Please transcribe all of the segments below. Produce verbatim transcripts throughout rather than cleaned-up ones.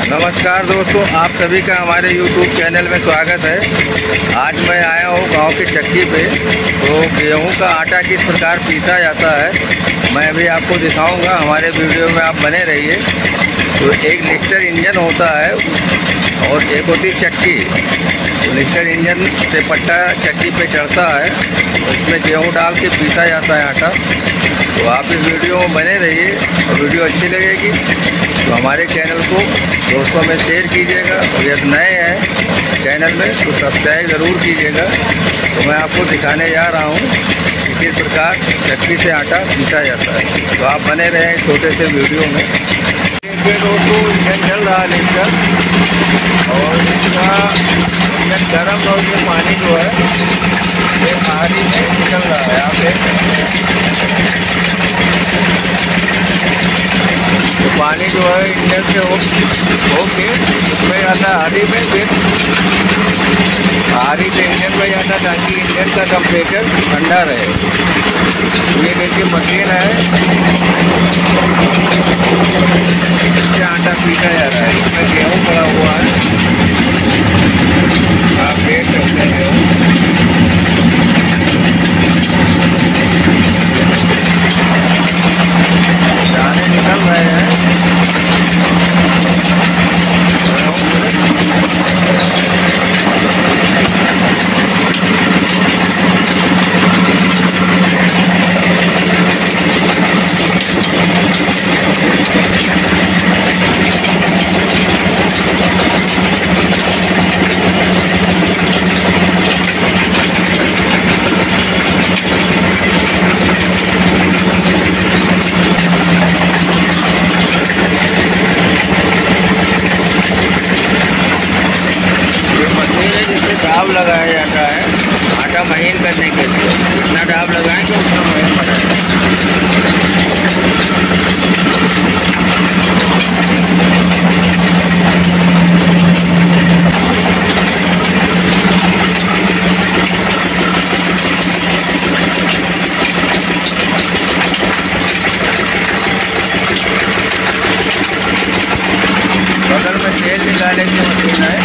नमस्कार दोस्तों, आप सभी का हमारे यूट्यूब चैनल में स्वागत है। आज मैं आया हूँ गांव की चक्की पे। तो गेहूं का आटा किस प्रकार पीसा जाता है मैं भी आपको दिखाऊंगा। हमारे वीडियो में आप बने रहिए। तो एक लिफ्टर इंजन होता है और एक होती चक्की। तो लिफ्टर इंजन से पट्टा चक्की पे चढ़ता है, उसमें गेहूँ डाल के पीसा जाता है आटा। तो आप इस वीडियो में बने रहिए और वीडियो अच्छी लगेगी तो हमारे चैनल को दोस्तों में शेयर कीजिएगा और यदि नए हैं चैनल में तो सब्सक्राइब ज़रूर कीजिएगा। तो मैं आपको दिखाने जा रहा हूँ कि किस प्रकार चक्की से आटा पीसा जाता है। तो आप बने रहें छोटे से वीडियो में। देखिए दोस्तों, इंजन चल रहा है लिफ्टर और इसका इंजन गर्म और ये पानी जो है ये आरी में निकल रहा है। आप देख सकते हैं तो पानी जो है इंजन से हो होके उसमें जाता है आरी में, फिर आरी से इंजन में जाता ताकि इंजन का टेम्परेचर ठंडा रहे। ये देखिए मशीन है, इससे आटा पीसा जा रहा है। इसमें गेहूँ पड़ा हुआ है, आप देख सकते हैं। दाने निकल रहे हैं। डाब लगाया जाता है आटा महीन करने के लिए। जितना डाब लगाएंगे उतना महीन बनाएंगे। बगल में तेल निकालने की मशीन है।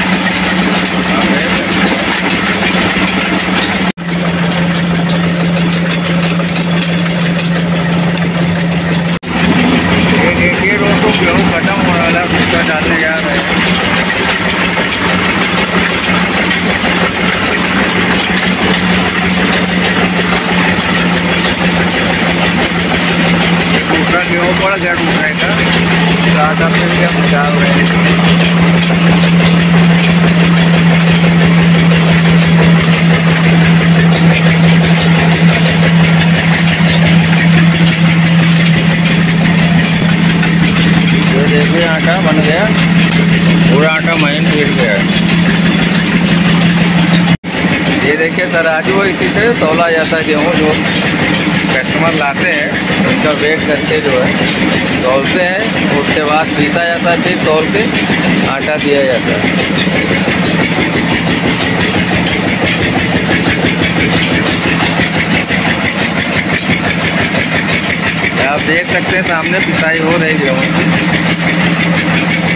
गेहूँ खत्म हो रहा है, भूसा डालने जा रहे हैं। दूसरा गेहूँ पड़ गया दूसरे का आधा फिर के हम डाल रहे हैं। देखिए आटा बन गया, पूरा आटा महीन पीट गया है। ये देखिए तराजू है, इसी से तौला जाता है गेहूँ। जो कस्टमर लाते हैं उनका वेट करके जो है तौलते हैं, उसके बाद पीसा जाता है, फिर तौल के आटा दिया जाता है। आप देख सकते हैं सामने पिसाई हो रही गेहूँ।